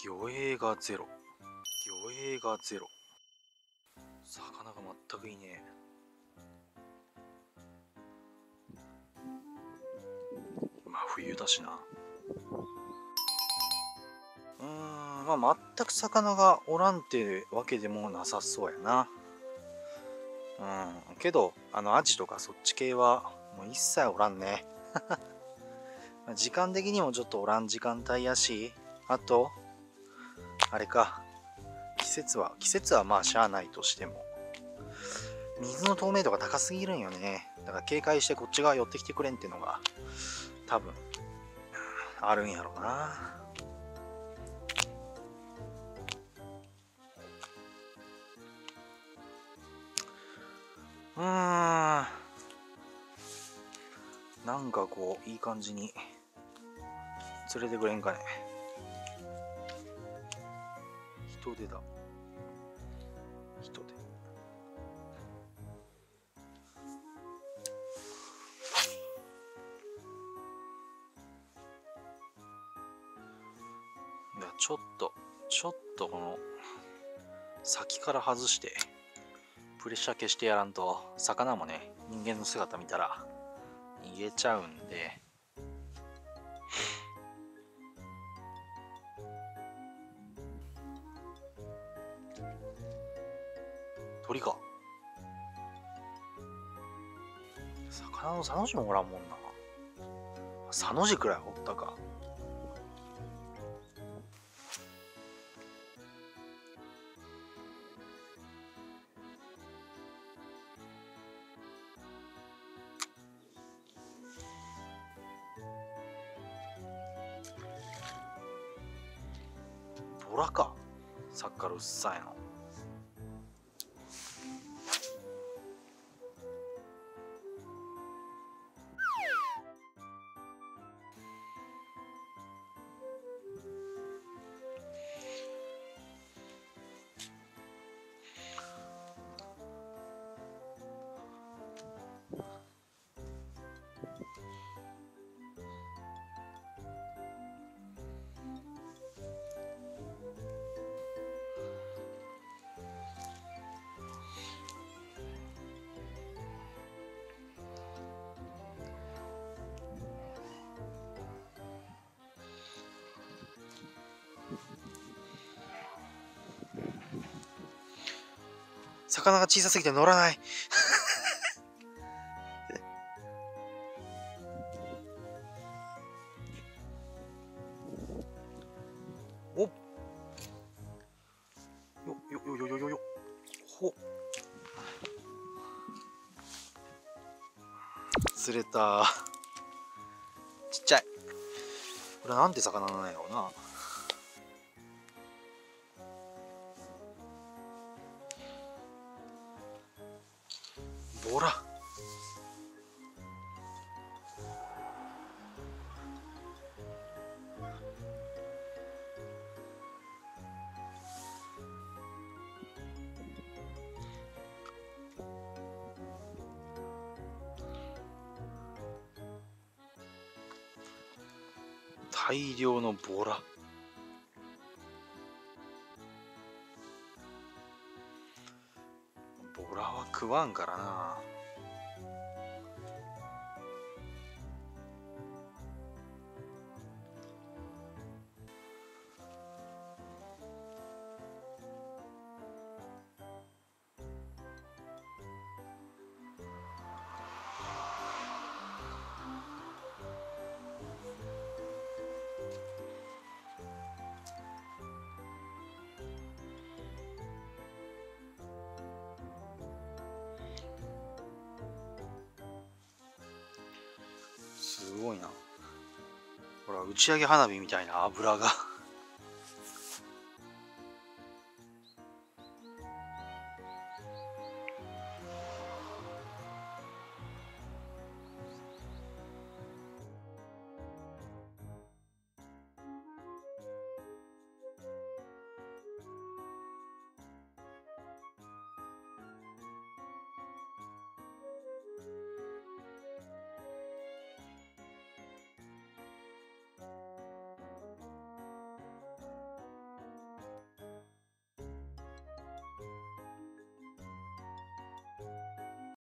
魚影がゼロ。魚影がゼロ。魚が全くいねえ。まあ冬だしな。まあ全く魚がおらんってわけでもなさそうやな。けどアジとかそっち系はもう一切おらんね。時間的にもちょっとおらん時間帯やし、あとあれか、季節はまあしゃあないとしても水の透明度が高すぎるんよね。だから警戒してこっち側寄ってきてくれんっていうのが多分あるんやろうな。なんかこういい感じに連れてくれんかね。人手だ。人手。ちょっとこの先から外してプレッシャー消してやらんと、魚もね人間の姿見たら逃げちゃうんで。鳥か。魚のサの字もおらんもんな。サの字くらいおったか。ボラか。さっきからうっさいの。魚が小さすぎて乗らない。おっよほっ、釣れた。ちっちゃい。これなんて魚なんやろうな。ボラ。大量のボラ。ボラは食わんからな。すごいな。ほら打ち上げ花火みたいな油が